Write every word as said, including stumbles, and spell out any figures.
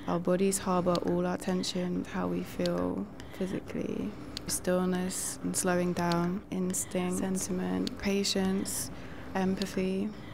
Our bodies harbour all our tension, how we feel physically. Stillness and slowing down, instinct, sentiment, patience, empathy.